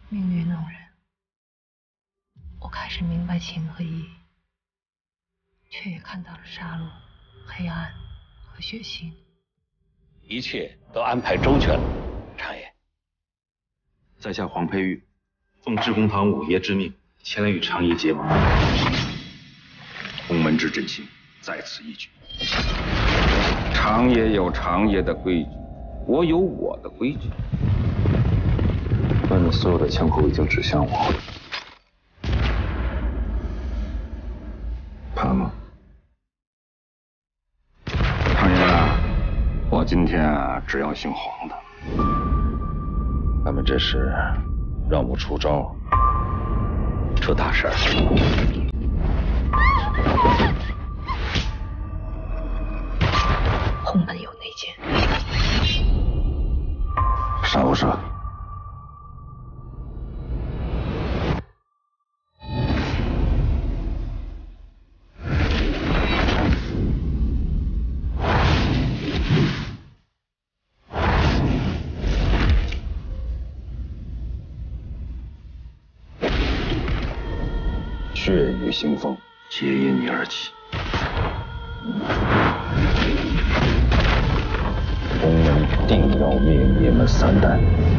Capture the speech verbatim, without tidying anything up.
命运弄人，我开始明白情和义，却也看到了杀戮、黑暗和血腥。 一切都安排周全了，常爷。 在下黄佩玉，奉智公堂五爷之命，前来与常爷结盟。洪门之振兴在此一举。 常爷有常爷的规矩，我有我的规矩。 外面所有的枪口已经指向我，怕吗？ 常爷，我今天只要姓黄的。 他们这是让我出招， 出大事儿。 洪门有内奸， 杀无赦。血雨腥风，皆因你而起。洪门定要灭你们三代。